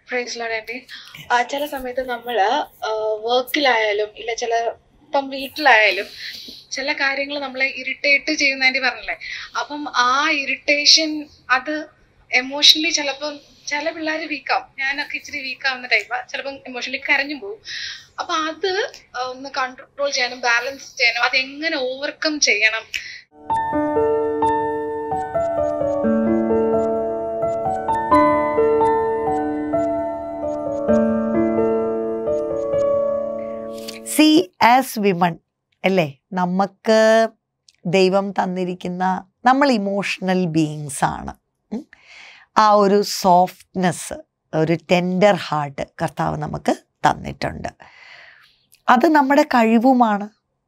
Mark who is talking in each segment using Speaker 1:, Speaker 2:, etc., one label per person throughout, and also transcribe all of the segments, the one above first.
Speaker 1: Praise Lord anti. ചില സമയത്ത് നമ്മൾ വർക്കിലായാലും ഇല്ല ഇപ്പം വീട്ടിലായാലും ചില കാര്യങ്ങൾ നമ്മളെ ഇറിറ്റേറ്റ് ചെയ്യുന്ന ആൻറ്റി പറഞ്ഞില്ലേ, അപ്പം ആ ഇറിറ്റേഷൻ അത് എമോഷണലി ചിലപ്പം ചില പിള്ളേർ വീക്കാവും. ഞാനൊക്കെ ഇച്ചിരി വീക്കാവുന്ന ടൈപ്പാണ്. ചിലപ്പം എമോഷണലി കരഞ്ഞു പോകും. അപ്പം അത് ഒന്ന് കൺട്രോൾ ചെയ്യാനും ബാലൻസ് ചെയ്യാനും അതെങ്ങനെ ഓവർകം ചെയ്യണം?
Speaker 2: ആസ് വിമൺ അല്ലേ, നമുക്ക് ദൈവം തന്നിരിക്കുന്ന നമ്മൾ ഇമോഷണൽ ബീയിങ്സ് ആണ്. ആ ഒരു സോഫ്റ്റ്നെസ്, ഒരു ടെൻഡർ ഹാർട്ട് കർത്താവ് നമുക്ക് തന്നിട്ടുണ്ട്. അത് നമ്മുടെ കഴിവുമാണ്.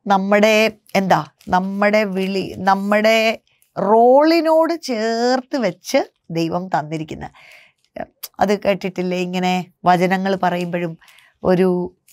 Speaker 2: നമ്മുടെ വിളി, നമ്മുടെ റോളിനോട് ചേർത്ത് വെച്ച് ദൈവം തന്നിരിക്കുന്ന. അത് കേട്ടിട്ടില്ലേ, ഇങ്ങനെ വചനങ്ങൾ പറയുമ്പോഴും ഒരു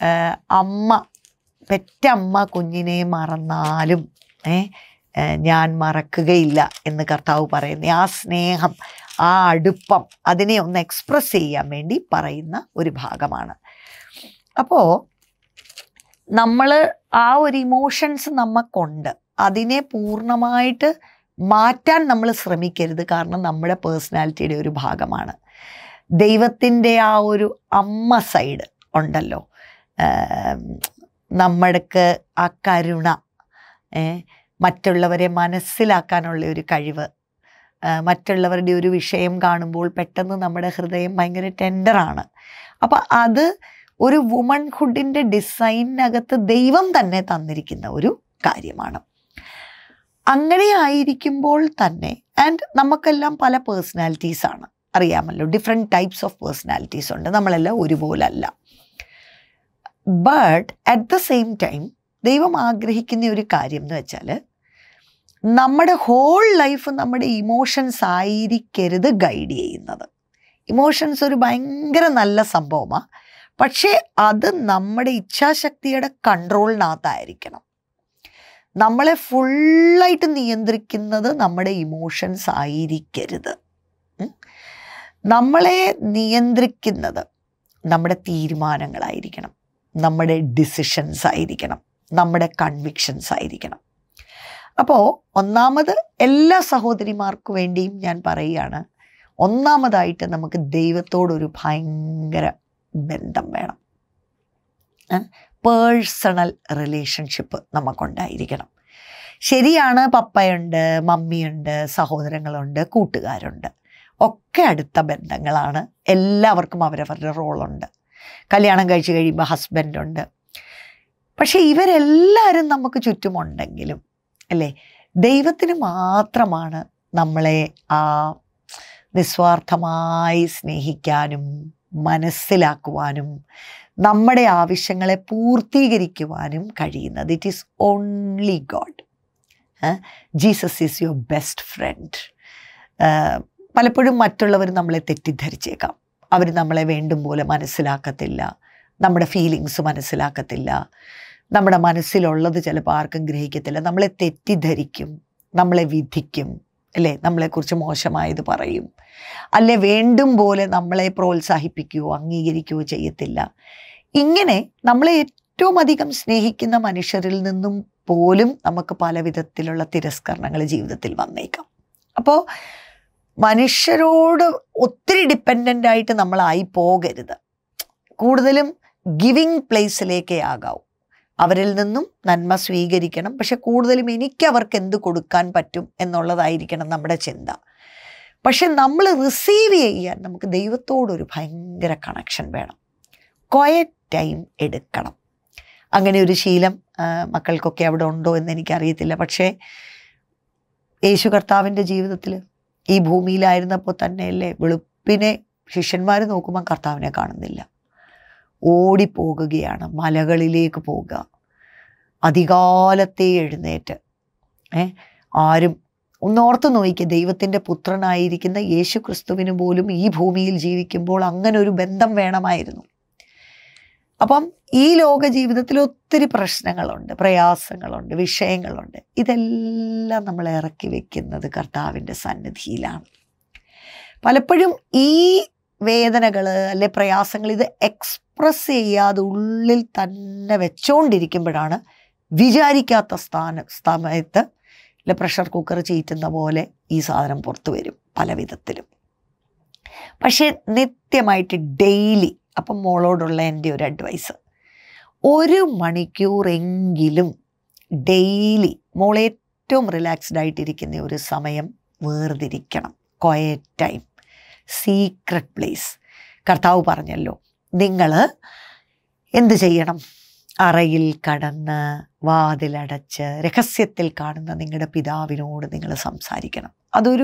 Speaker 2: പെറ്റമ്മ കുഞ്ഞിനെ മറന്നാലും ഞാൻ മറക്കുകയില്ല എന്ന് കർത്താവ് പറയുന്ന ആ സ്നേഹം, ആ അടുപ്പം, അതിനെ ഒന്ന് എക്സ്പ്രസ് ചെയ്യാൻ വേണ്ടി പറയുന്ന ഒരു ഭാഗമാണ്. അപ്പോൾ നമ്മൾ ആ ഒരു ഇമോഷൻസ് നമുക്കുണ്ട്, അതിനെ പൂർണ്ണമായിട്ട് മാറ്റാൻ നമ്മൾ ശ്രമിക്കരുത്. കാരണം നമ്മുടെ പേഴ്സണാലിറ്റിയുടെ ഒരു ഭാഗമാണ്. ദൈവത്തിൻ്റെ ആ ഒരു അമ്മ സൈഡ് ഉണ്ടല്ലോ, നമ്മൾക്ക് ആ കരുണ, മറ്റുള്ളവരെ മനസ്സിലാക്കാനുള്ള ഒരു കഴിവ്, മറ്റുള്ളവരുടെ ഒരു വിഷയം കാണുമ്പോൾ പെട്ടെന്ന് നമ്മുടെ ഹൃദയം ഭയങ്കര ടെൻഡറാണ്. അപ്പം അത് ഒരു വുമൺഹുഡിൻ്റെ ഡിസൈനകത്ത് ദൈവം തന്നെ തന്നിരിക്കുന്ന ഒരു കാര്യമാണ്. അങ്ങനെ ആയിരിക്കുമ്പോൾ തന്നെ, ആൻഡ് നമുക്കെല്ലാം പല പേഴ്സണാലിറ്റീസാണ്, അറിയാമല്ലോ, ഡിഫറെൻറ്റ് ടൈപ്സ് ഓഫ് പേഴ്സണാലിറ്റീസ് ഉണ്ട്, നമ്മളെല്ലാം ഒരുപോലല്ല. But at the same time ദൈവം ആഗ്രഹിക്കുന്ന ഒരു കാര്യം എന്ന് വെച്ചാൽ, നമ്മുടെ ഹോൾ ലൈഫ് നമ്മുടെ ഇമോഷൻസ് ആയിരിക്കരുത് ഗൈഡ് ചെയ്യുന്നത്. ഇമോഷൻസ് ഒരു ഭയങ്കര നല്ല സംഭവമാണ്, പക്ഷേ അത് നമ്മുടെ ഇച്ഛാശക്തിയുടെ കൺട്രോളിനകത്തായിരിക്കണം. നമ്മളെ ഫുള്ളായിട്ട് നിയന്ത്രിക്കുന്നത് നമ്മുടെ ഇമോഷൻസ് ആയിരിക്കരുത്. നമ്മളെ നിയന്ത്രിക്കുന്നത് നമ്മുടെ തീരുമാനങ്ങളായിരിക്കണം, നമ്മുടെ ഡിസിഷൻസ് ആയിരിക്കണം, നമ്മുടെ കൺവിക്ഷൻസ് ആയിരിക്കണം. അപ്പോൾ ഒന്നാമത് എല്ലാ സഹോദരിമാർക്ക് വേണ്ടിയും ഞാൻ പറയുകയാണ്, ഒന്നാമതായിട്ട് നമുക്ക് ദൈവത്തോടൊരു ഭയങ്കര ബന്ധം വേണം. പേഴ്സണൽ റിലേഷൻഷിപ്പ് നമുക്കുണ്ടായിരിക്കണം. ശരിയാണ്, പപ്പയുണ്ട്, മമ്മിയുണ്ട്, സഹോദരങ്ങളുണ്ട്, കൂട്ടുകാരുണ്ട്, ഒക്കെ അടുത്ത ബന്ധങ്ങളാണ്. എല്ലാവർക്കും അവരവരുടെ റോളുണ്ട്. കല്യാണം കഴിച്ച് കഴിയുമ്പോൾ ഹസ്ബൻഡുണ്ട്. പക്ഷെ ഇവരെല്ലാവരും നമുക്ക് ചുറ്റുമുണ്ടെങ്കിലും അല്ലേ, ദൈവത്തിന് മാത്രമാണ് നമ്മളെ ആ നിസ്വാർത്ഥമായി സ്നേഹിക്കാനും മനസ്സിലാക്കുവാനും നമ്മുടെ ആവശ്യങ്ങളെ പൂർത്തീകരിക്കുവാനും കഴിയുന്നത്. It is only God. Jesus is your best friend. പലപ്പോഴും മറ്റുള്ളവർ നമ്മളെ തെറ്റിദ്ധരിച്ചേക്കാം. അവർ നമ്മളെ വേണ്ടും പോലെ മനസ്സിലാക്കത്തില്ല, നമ്മുടെ ഫീലിങ്സ് മനസ്സിലാക്കത്തില്ല, നമ്മുടെ മനസ്സിലുള്ളത് ചിലപ്പോൾ ആർക്കും ഗ്രഹിക്കത്തില്ല. നമ്മളെ തെറ്റിദ്ധരിക്കും, നമ്മളെ വിധിക്കും, അല്ലേ, നമ്മളെക്കുറിച്ച് മോശമായത് പറയും, അല്ലെ വേണ്ടും പോലെ നമ്മളെ പ്രോത്സാഹിപ്പിക്കുകയോ അംഗീകരിക്കുകയോ ചെയ്യത്തില്ല. ഇങ്ങനെ നമ്മളെ ഏറ്റവും അധികം സ്നേഹിക്കുന്ന മനുഷ്യരിൽ നിന്നും പോലും നമുക്ക് പല വിധത്തിലുള്ള തിരസ്കരണങ്ങൾ ജീവിതത്തിൽ വന്നേക്കാം. അപ്പോൾ മനുഷ്യരോട് ഒത്തിരി ഡിപ്പെൻഡൻ്റ് ആയിട്ട് നമ്മളായി പോകരുത്. കൂടുതലും ഗിവിങ് പ്ലേസിലേക്കേ ആകാവൂ. അവരിൽ നിന്നും നന്മ സ്വീകരിക്കണം, പക്ഷെ കൂടുതലും എനിക്ക് അവർക്ക് എന്ത് കൊടുക്കാൻ പറ്റും എന്നുള്ളതായിരിക്കണം നമ്മുടെ ചിന്ത. പക്ഷെ നമ്മൾ റിസീവ് ചെയ്യാൻ നമുക്ക് ദൈവത്തോടൊരു ഭയങ്കര കണക്ഷൻ വേണം. ക്വയറ്റ് ടൈം എടുക്കണം. അങ്ങനെ ഒരു ശീലം മക്കൾക്കൊക്കെ അവിടെ ഉണ്ടോ എന്ന് എനിക്കറിയത്തില്ല. പക്ഷേ യേശു കർത്താവിൻ്റെ ജീവിതത്തിൽ ഈ ഭൂമിയിലായിരുന്നപ്പോൾ തന്നെയല്ലേ, വെളുപ്പിനെ ശിഷ്യന്മാർ നോക്കുമ്പോൾ കർത്താവിനെ കാണുന്നില്ല, ഓടിപ്പോകുകയാണ്, മലകളിലേക്ക് പോകുക, അധികാലത്തെ എഴുന്നേറ്റ്. ആരും ഒന്നോർത്ത് നോക്കിക്കുക, ദൈവത്തിൻ്റെ പുത്രനായിരിക്കുന്ന യേശു ക്രിസ്തുവിന് പോലും ഈ ഭൂമിയിൽ ജീവിക്കുമ്പോൾ അങ്ങനെ ഒരു ബന്ധം വേണമായിരുന്നു. അപ്പം ഈ ലോക ജീവിതത്തിൽ ഒത്തിരി പ്രശ്നങ്ങളുണ്ട്, പ്രയാസങ്ങളുണ്ട്, വിഷയങ്ങളുണ്ട്. ഇതെല്ലാം നമ്മൾ ഇറക്കി വെക്കുന്നത് കർത്താവിൻ്റെ സന്നിധിയിലാണ്. പലപ്പോഴും ഈ വേദനകൾ അല്ലെ പ്രയാസങ്ങൾ ഇത് എക്സ്പ്രസ് ചെയ്യാതെ ഉള്ളിൽ തന്നെ വെച്ചോണ്ടിരിക്കുമ്പോഴാണ് വിചാരിക്കാത്ത സമയത്ത് അല്ലെ പ്രഷർ കുക്കർ ചീറ്റുന്ന പോലെ ഈ സാധനം പുറത്തു വരും പല വിധത്തിലും. പക്ഷേ നിത്യമായിട്ട് ഡെയിലി, അപ്പം മോളോടുള്ള എൻ്റെ ഒരു അഡ്വൈസ്, 1 മണിക്കൂറെങ്കിലും ഡെയിലി മോൾ ഏറ്റവും റിലാക്സ്ഡ് ആയിട്ടിരിക്കുന്ന ഒരു സമയം വേർതിരിക്കണം. Quiet time, secret place. കർത്താവ് പറഞ്ഞല്ലോ, നിങ്ങൾ എന്ത് ചെയ്യണം? അറയിൽ കടന്ന് വാതിലടച്ച് രഹസ്യത്തിൽ കാണുന്ന നിങ്ങളുടെ പിതാവിനോട് നിങ്ങൾ സംസാരിക്കണം. അതൊരു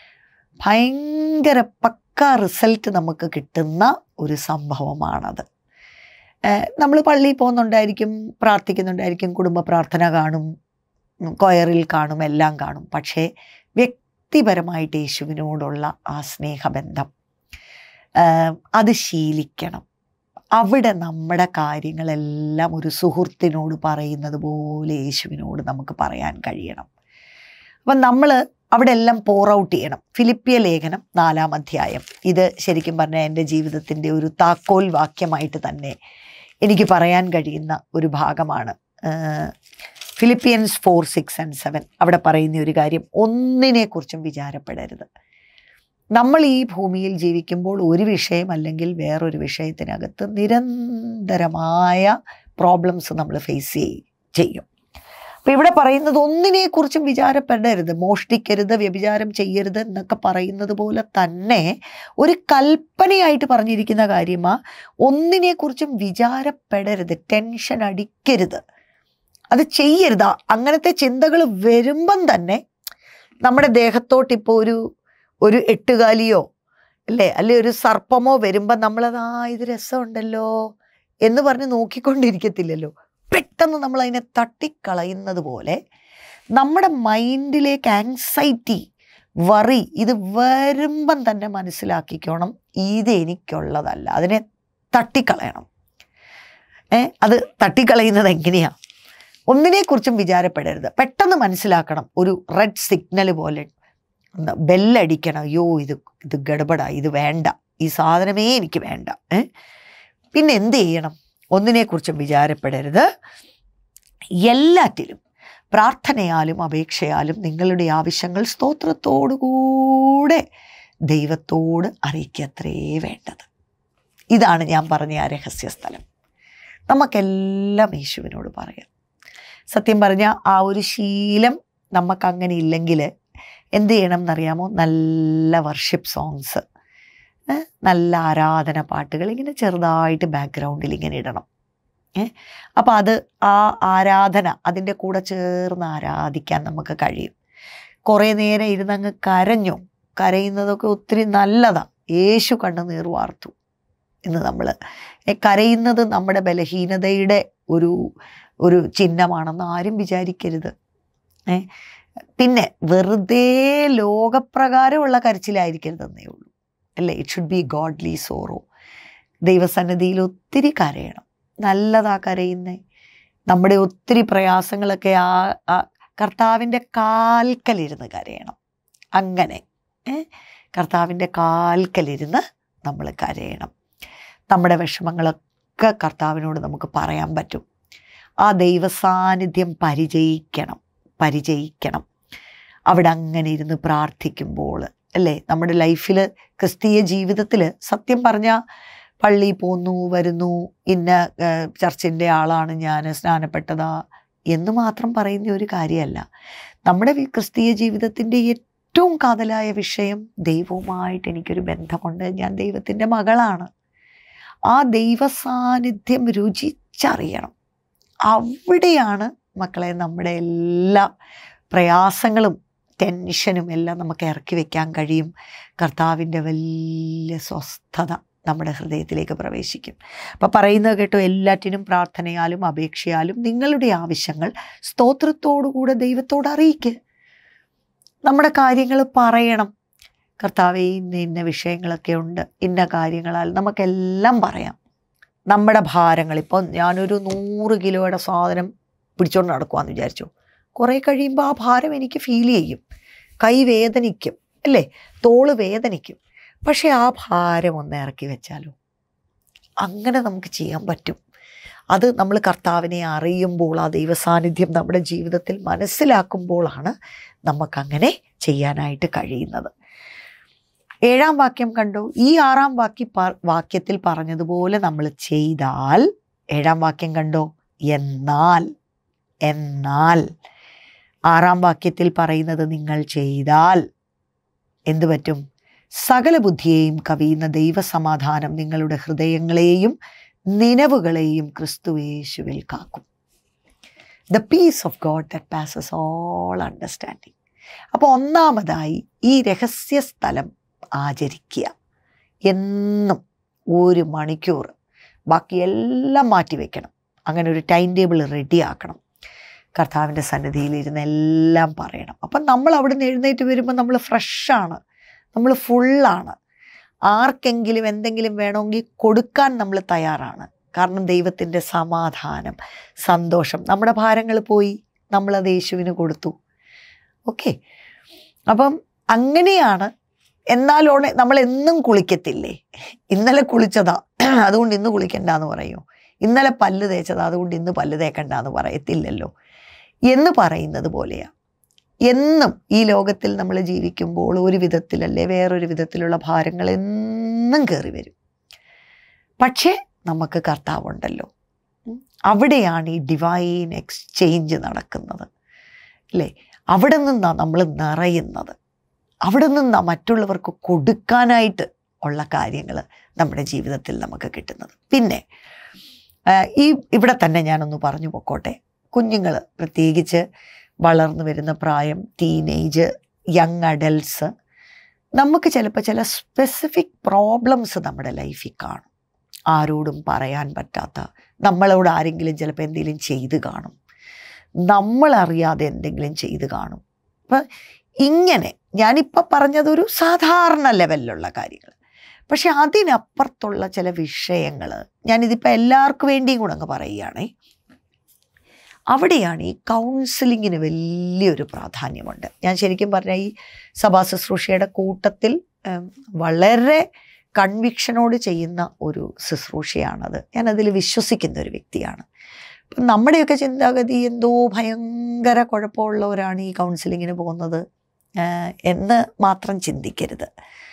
Speaker 2: ഭയങ്കര പക്ക റിസൾട്ട് നമുക്ക് കിട്ടുന്ന ഒരു സംഭവമാണത്. നമ്മൾ പള്ളിയിൽ പോകുന്നുണ്ടായിരിക്കും, പ്രാർത്ഥിക്കുന്നുണ്ടായിരിക്കും, കുടുംബ പ്രാർത്ഥന കാണും, കൊയറിൽ കാണും, എല്ലാം കാണും. പക്ഷേ വ്യക്തിപരമായിട്ട് യേശുവിനോടുള്ള ആ സ്നേഹബന്ധം അത് ശീലിക്കണം. അവിടെ നമ്മുടെ കാര്യങ്ങളെല്ലാം ഒരു സുഹൃത്തിനോട് പറയുന്നത് പോലെ യേശുവിനോട് നമുക്ക് പറയാൻ കഴിയണം. അപ്പം നമ്മൾ അവിടെ എല്ലാം പോർ ഔട്ട് ചെയ്യണം. ഫിലിപ്പിയ ലേഖനം 4-ാം അധ്യായം, ഇത് ശരിക്കും പറഞ്ഞാൽ എൻ്റെ ജീവിതത്തിൻ്റെ ഒരു താക്കോൽ വാക്യമായിട്ട് തന്നെ എനിക്ക് പറയാൻ കഴിയുന്ന ഒരു ഭാഗമാണ്. ഫിലിപ്പിയൻസ് 4:6-7 അവിടെ പറയുന്ന ഒരു കാര്യം, ഒന്നിനെക്കുറിച്ചും വിചാരപ്പെടരുത്. നമ്മൾ ഈ ഭൂമിയിൽ ജീവിക്കുമ്പോൾ ഒരു വിഷയം അല്ലെങ്കിൽ വേറൊരു വിഷയത്തിനകത്ത് നിരന്തരമായ പ്രോബ്ലംസ് നമ്മൾ ഫേസ് ചെയ്യും. അപ്പം ഇവിടെ പറയുന്നത് ഒന്നിനെക്കുറിച്ചും വിചാരപ്പെടരുത്, മോഷ്ടിക്കരുത്, വ്യഭിചാരം ചെയ്യരുത് എന്നൊക്കെ പറയുന്നത് പോലെ തന്നെ ഒരു കൽപ്പനയായിട്ട് പറഞ്ഞിരിക്കുന്ന കാര്യമാണ്. ഒന്നിനെക്കുറിച്ചും വിചാരപ്പെടരുത്, ടെൻഷൻ അടിക്കരുത്, അത് ചെയ്യരുത്. അങ്ങനത്തെ ചിന്തകൾ വരുമ്പം തന്നെ നമ്മുടെ ദേഹത്തോട്ടിപ്പോൾ ഒരു എട്ടുകാലിയോ അല്ലേ ഒരു സർപ്പമോ വരുമ്പം നമ്മളത് ഇത് രസമുണ്ടല്ലോ എന്ന് പറഞ്ഞ് നോക്കിക്കൊണ്ടിരിക്കത്തില്ലല്ലോ. പെട്ടെന്ന് നമ്മൾ അതിനെ തട്ടിക്കളയുന്നത് പോലെ നമ്മുടെ മൈൻഡിലേക്ക് ആങ്സൈറ്റി, വറി ഇത് വരുമ്പം തന്നെ മനസ്സിലാക്കിക്കോണം, ഇത് എനിക്കുള്ളതല്ല, അതിനെ തട്ടിക്കളയണം. അത് തട്ടിക്കളയുന്നത് എങ്ങനെയാണ്? ഒന്നിനെക്കുറിച്ചും വിചാരപ്പെടരുത്. പെട്ടെന്ന് മനസ്സിലാക്കണം, ഒരു റെഡ് സിഗ്നൽ പോലെ ബെല്ലടിക്കണം, അയ്യോ ഇത് ഗഡബഡ, ഇത് വേണ്ട, ഈ സാധനമേ എനിക്ക് വേണ്ട. പിന്നെ എന്ത് ചെയ്യണം? ഒന്നിനെക്കുറിച്ചും വിചാരപ്പെടരുത്, എല്ലാറ്റിലും പ്രാർത്ഥനയാലും അപേക്ഷയാലും നിങ്ങളുടെ ആവശ്യങ്ങൾ സ്തോത്രത്തോടുകൂടെ ദൈവത്തോട് അറിയിക്കത്രേ വേണ്ടത്. ഇതാണ് ഞാൻ പറഞ്ഞ ആ രഹസ്യസ്ഥലം. നമുക്കെല്ലാം യേശുവിനോട് പറയാം. സത്യം പറഞ്ഞാൽ ആ ഒരു ശീലം നമുക്കങ്ങനെ ഇല്ലെങ്കിൽ എന്ത് ചെയ്യണം എന്നറിയാമോ? നല്ല വർഷിപ്പ് സോങ്സ്, നല്ല ആരാധന പാട്ടുകൾ ഇങ്ങനെ ചെറുതായിട്ട് ബാക്ക്ഗ്രൗണ്ടിൽ ഇങ്ങനെ ഇടണം. അപ്പോൾ അത് ആ ആരാധന അതിൻ്റെ കൂടെ ചേർന്ന് ആരാധിക്കാൻ നമുക്ക് കഴിയും. കുറേ നേരം ഇരുന്നങ്ങ് കരയുന്നതൊക്കെ ഒത്തിരി നല്ലതാണ്. യേശു കണ്ണുനീർ വാർത്തു എന്ന് നമ്മൾ കരയുന്നത് നമ്മുടെ ബലഹീനതയുടെ ഒരു ചിഹ്നമാണെന്ന് ആരും വിചാരിക്കരുത്. പിന്നെ വെറുതെ ലോകപ്രകാരമുള്ള കരച്ചിലായിരിക്കരുതെന്നേ ഉള്ളൂ, അല്ലേ? It should be godly sorrow. ദൈവസന്നിധിയിൽ ഒത്തിരി കരയണം, നല്ലതാ കരയുന്നേ. നമ്മുടെ ഒത്തിരി പ്രയാസങ്ങളൊക്കെ ആ കർത്താവിൻ്റെ കാൽക്കലിരുന്ന് കരയണം. അങ്ങനെ കർത്താവിൻ്റെ കാൽക്കലിരുന്ന് നമ്മൾ കരയണം. നമ്മുടെ വിഷമങ്ങളൊക്കെ കർത്താവിനോട് നമുക്ക് പറയാൻ പറ്റും. ആ ദൈവസാന്നിധ്യം പരിചയിക്കണം. അവിടെ അങ്ങനെ ഇരുന്ന് പ്രാർത്ഥിക്കുമ്പോൾ, അല്ലേ, നമ്മുടെ ലൈഫിൽ ക്രിസ്തീയ ജീവിതത്തിൽ സത്യം പറഞ്ഞാൽ പള്ളിയിൽ പോന്നു വരുന്നു, ഇന്ന ചർച്ചിൻ്റെ ആളാണ് ഞാൻ, സ്നാനപ്പെട്ടതാ എന്ന് മാത്രം പറയുന്ന ഒരു കാര്യമല്ല. നമ്മുടെ ക്രിസ്തീയ ജീവിതത്തിൻ്റെ ഏറ്റവും കാതലായ വിഷയം ദൈവവുമായിട്ട് എനിക്കൊരു ബന്ധമുണ്ട്, ഞാൻ ദൈവത്തിൻ്റെ മകളാണ്. ആ ദൈവസാന്നിധ്യം രുചിച്ചറിയണം. അവിടെയാണ് മക്കളെ നമ്മുടെ എല്ലാ പ്രയാസങ്ങളും ടെൻഷനും എല്ലാം നമുക്ക് ഇറക്കി വയ്ക്കാൻ കഴിയും. കർത്താവിൻ്റെ വലിയ സ്വസ്ഥത നമ്മുടെ ഹൃദയത്തിലേക്ക് പ്രവേശിക്കും. അപ്പോൾ പറയുന്നത് കേട്ടോ, എല്ലാറ്റിനും പ്രാർത്ഥനയാലും അപേക്ഷയാലും നിങ്ങളുടെ ആവശ്യങ്ങൾ സ്തോത്രത്തോടുകൂടെ ദൈവത്തോട് അറിയിക്കുക. നമ്മുടെ കാര്യങ്ങൾ പറയണം. കർത്താവേ, ഇന്ന വിഷയങ്ങളൊക്കെ ഉണ്ട്, ഇന്ന കാര്യങ്ങളാൽ നമുക്കെല്ലാം പറയാം. നമ്മുടെ ഭാരങ്ങൾ, ഇപ്പോൾ ഞാനൊരു 100 കിലോയുടെ സാധനം പിടിച്ചോണ്ട് നടക്കുവാന്ന് വിചാരിച്ചു, കുറേ കഴിയുമ്പോൾ ആ ഭാരം എനിക്ക് ഫീൽ ചെയ്യും, കൈ വേദനിക്കും, അല്ലേ, തോള് വേദനിക്കും. പക്ഷെ ആ ഭാരം ഒന്ന് ഇറക്കി വെച്ചാലോ? അങ്ങനെ നമുക്ക് ചെയ്യാൻ പറ്റും. അത് നമ്മൾ കർത്താവിനെ അറിയുമ്പോൾ, ആ ദൈവസാന്നിധ്യം നമ്മുടെ ജീവിതത്തിൽ മനസ്സിലാക്കുമ്പോഴാണ് നമുക്കങ്ങനെ ചെയ്യാനായിട്ട് കഴിയുന്നത്. 7-ാം വാക്യം കണ്ടു. ഈ 6-ാം വാക്യത്തിൽ പറഞ്ഞതുപോലെ നമ്മൾ ചെയ്താൽ, 7-ാം വാക്യം കണ്ടോ? എന്നാൽ 6-ാം വാക്യത്തിൽ പറയുന്നത് നിങ്ങൾ ചെയ്താൽ എന്തു പറ്റും? സകല ബുദ്ധിയെയും കവിയുന്ന ദൈവസമാധാനം നിങ്ങളുടെ ഹൃദയങ്ങളെയും നിനവുകളെയും ക്രിസ്തുയേശുവിൽ കാക്കും. The peace of God that passes all understanding. അപ്പോൾ ഒന്നാമതായി ഈ രഹസ്യ സ്ഥലം ആചരിക്കുക. എന്നും 1 മണിക്കൂർ, ബാക്കിയെല്ലാം മാറ്റിവെക്കണം. അങ്ങനെ ഒരു ടൈം ടേബിൾ റെഡിയാക്കണം. കർത്താവിൻ്റെ സന്നിധിയിലിരുന്ന് എല്ലാം പറയണം. അപ്പം നമ്മൾ അവിടെ നിന്ന് എഴുന്നേറ്റ് വരുമ്പോൾ നമ്മൾ ഫ്രഷാണ്, നമ്മൾ ഫുള്ളാണ്. ആർക്കെങ്കിലും എന്തെങ്കിലും വേണമെങ്കിൽ കൊടുക്കാൻ നമ്മൾ തയ്യാറാണ്. കാരണം ദൈവത്തിൻ്റെ സമാധാനം, സന്തോഷം, നമ്മുടെ ഭാരങ്ങൾ പോയി, നമ്മളത് യേശുവിന് കൊടുത്തു. ഓക്കെ, അപ്പം അങ്ങനെയാണ്. എന്നാലോടെ നമ്മൾ എന്നും കുളിക്കത്തില്ലേ? ഇന്നലെ കുളിച്ചതാ അതുകൊണ്ട് ഇന്ന് കുളിക്കണ്ടെന്ന് പറയൂ? ഇന്നലെ പല്ല് തേച്ചതാ അതുകൊണ്ട് ഇന്ന് പല്ല് തേക്കണ്ടെന്ന് പറയത്തില്ലല്ലോ എന്ന് പറയുന്നത് പോലെയാണ്. എന്നും ഈ ലോകത്തിൽ നമ്മൾ ജീവിക്കുമ്പോൾ ഒരു വിധത്തിലല്ലേ വേറൊരു വിധത്തിലുള്ള ഭാരങ്ങൾ എന്നും കയറി വരും. പക്ഷേ നമുക്ക് കർത്താവുണ്ടല്ലോ. അവിടെയാണ് ഈ ഡിവൈൻ എക്സ്ചേഞ്ച് നടക്കുന്നത് അല്ലേ? അവിടെ നിന്നാണ് നമ്മൾ നിറയുന്നത്. അവിടെ നിന്നാണ് മറ്റുള്ളവർക്ക് കൊടുക്കാനായിട്ട് ഉള്ള കാര്യങ്ങൾ നമ്മുടെ ജീവിതത്തിൽ നമുക്ക് കിട്ടുന്നത്. പിന്നെ ഇവിടെ തന്നെ ഞാനൊന്ന് പറഞ്ഞു പൊക്കോട്ടെ. കുഞ്ഞുങ്ങൾ, പ്രത്യേകിച്ച് വളർന്നു വരുന്ന പ്രായം, ടീനേജ്, യങ് അഡൽട്ട്സ്, നമുക്ക് ചിലപ്പോൾ ചില സ്പെസിഫിക് പ്രോബ്ലംസ് നമ്മുടെ ലൈഫിൽ കാണും. ആരോടും പറയാൻ പറ്റാത്ത, നമ്മളോട് ആരെങ്കിലും ചിലപ്പോൾ എന്തെങ്കിലും ചെയ്ത് കാണും, നമ്മളറിയാതെ എന്തെങ്കിലും ചെയ്ത് കാണും. അപ്പം ഇങ്ങനെ ഞാനിപ്പോൾ പറഞ്ഞതൊരു സാധാരണ ലെവലിലുള്ള കാര്യങ്ങൾ. പക്ഷെ അതിനപ്പുറത്തുള്ള ചില വിഷയങ്ങൾ ഞാനിതിപ്പോൾ എല്ലാവർക്കും വേണ്ടിയും കൂടെ അങ്ങ് പറയുകയാണേ. അവിടെയാണ് ഈ കൗൺസിലിങ്ങിന് വലിയൊരു പ്രാധാന്യമുണ്ട്. ഞാൻ ശരിക്കും പറഞ്ഞാൽ ഈ സഭാ ശുശ്രൂഷയുടെ കൂട്ടത്തിൽ വളരെ കൺവിക്ഷനോട് ചെയ്യുന്ന ഒരു ശുശ്രൂഷയാണത്. ഞാനതിൽ വിശ്വസിക്കുന്ന ഒരു വ്യക്തിയാണ്. അപ്പം നമ്മുടെയൊക്കെ ചിന്താഗതി എന്തോ ഭയങ്കര കുഴപ്പമുള്ളവരാണ് ഈ കൗൺസിലിങ്ങിന് പോകുന്നത് എന്ന് മാത്രം ചിന്തിക്കരുത്.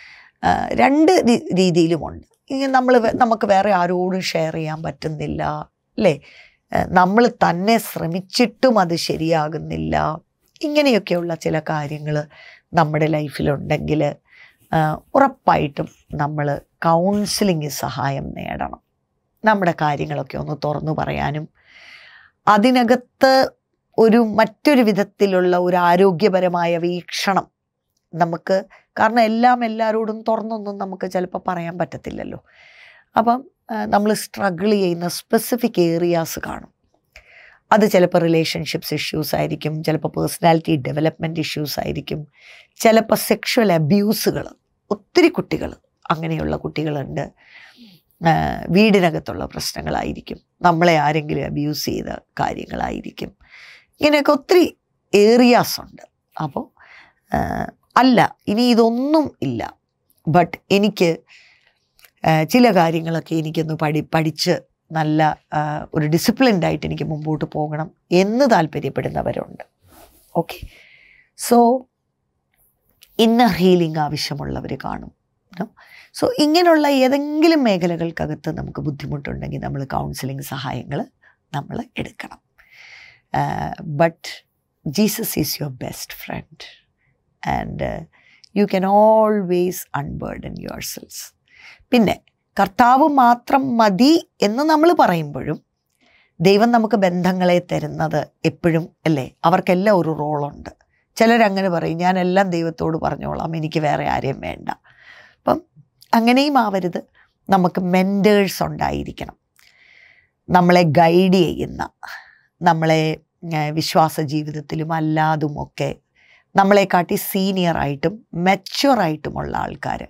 Speaker 2: 2 രീതിയിലുമുണ്ട്. നമുക്ക് വേറെ ആരോടും ഷെയർ ചെയ്യാൻ പറ്റുന്നില്ല അല്ലേ? നമ്മൾ തന്നെ ശ്രമിച്ചിട്ടും അത് ശരിയാകുന്നില്ല. ഇങ്ങനെയൊക്കെയുള്ള ചില കാര്യങ്ങൾ നമ്മുടെ ലൈഫിലുണ്ടെങ്കിൽ ഉറപ്പായിട്ടും നമ്മൾ കൗൺസിലിംഗ് സഹായം നേടണം. നമ്മുടെ കാര്യങ്ങളൊക്കെ ഒന്ന് തുറന്നു പറയാനും അതിനകത്ത് മറ്റൊരു വിധത്തിലുള്ള ഒരു ആരോഗ്യപരമായ വീക്ഷണം നമുക്ക്, കാരണം എല്ലാവരോടും തുറന്നൊന്നും നമുക്ക് ചിലപ്പോൾ പറയാൻ പറ്റത്തില്ലല്ലോ. അപ്പം നമ്മൾ സ്ട്രഗിൾ ചെയ്യുന്ന സ്പെസിഫിക് ഏരിയാസ് കാണും. അത് ചിലപ്പോൾ റിലേഷൻഷിപ്സ് ഇഷ്യൂസ് ആയിരിക്കും, ചിലപ്പോൾ പേഴ്സണാലിറ്റി ഡെവലപ്മെൻറ്റ് ഇഷ്യൂസ് ആയിരിക്കും, ചിലപ്പോൾ സെക്ഷൽ അബ്യൂസുകൾ. ഒത്തിരി കുട്ടികൾ, അങ്ങനെയുള്ള കുട്ടികളുണ്ട്. വീടിനകത്തുള്ള പ്രശ്നങ്ങളായിരിക്കും, നമ്മളെ ആരെങ്കിലും അബ്യൂസ് ചെയ്ത കാര്യങ്ങളായിരിക്കും. ഇങ്ങനെയൊക്കെ ഒത്തിരി ഏരിയാസ് ഉണ്ട്. അപ്പോൾ ഇനി ഇതൊന്നും ഇല്ല, ബട്ട് എനിക്ക് ചില കാര്യങ്ങളൊക്കെ എനിക്കൊന്ന് പഠിച്ച് നല്ല ഒരു ഡിസിപ്ലിൻഡായിട്ട് എനിക്ക് മുമ്പോട്ട് പോകണം എന്ന് താല്പര്യപ്പെടുന്നവരുണ്ട്. ഓക്കെ, സോ ഇന്നർ ഹീലിംഗ് ആവശ്യമുള്ളവർ കാണും. സോ ഇങ്ങനെയുള്ള ഏതെങ്കിലും മേഖലകൾക്കകത്ത് നമുക്ക് ബുദ്ധിമുട്ടുണ്ടെങ്കിൽ നമ്മൾ കൗൺസിലിംഗ് സഹായങ്ങൾ നമ്മൾ എടുക്കണം. But Jesus is your best friend and you can always unburden your selves. പിന്നെ കർത്താവ് മാത്രം മതി എന്ന് നമ്മൾ പറയുമ്പോഴും ദൈവം നമുക്ക് ബന്ധങ്ങളെ തരുന്നത് എപ്പോഴും അല്ലേ, അവർക്കെല്ലാം ഒരു റോളുണ്ട്. ചിലരങ്ങനെ പറയും, ഞാനെല്ലാം ദൈവത്തോട് പറഞ്ഞോളാം, എനിക്ക് വേറെ ആരെയും വേണ്ട. അപ്പം അങ്ങനെയും ആവരുത്. നമുക്ക് മെൻറ്റേഴ്സ് ഉണ്ടായിരിക്കണം, നമ്മളെ ഗൈഡ് ചെയ്യുന്ന, നമ്മളെ വിശ്വാസ ജീവിതത്തിലും അല്ലാതുമൊക്കെ നമ്മളെക്കാട്ടി സീനിയറായിട്ടും മെച്യൂറായിട്ടുമുള്ള ആൾക്കാർ.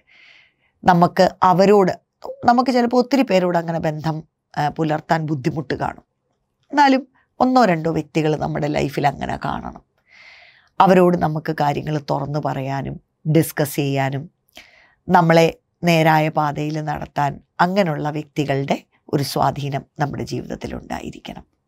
Speaker 2: നമുക്ക് ചിലപ്പോൾ ഒത്തിരി പേരോട് അങ്ങനെ ബന്ധം പുലർത്താൻ ബുദ്ധിമുട്ട് കാണും. എന്നാലും 1-2 വ്യക്തികൾ നമ്മുടെ ലൈഫിൽ അങ്ങനെ കാണണം. അവരോട് നമുക്ക് കാര്യങ്ങൾ തുറന്നു പറയാനും ഡിസ്കസ് ചെയ്യാനും നമ്മളെ നേരായ പാതയിൽ നടത്താൻ അങ്ങനെയുള്ള വ്യക്തികളുടെ ഒരു സ്വാധീനം നമ്മുടെ ജീവിതത്തിൽ ഉണ്ടായിരിക്കണം.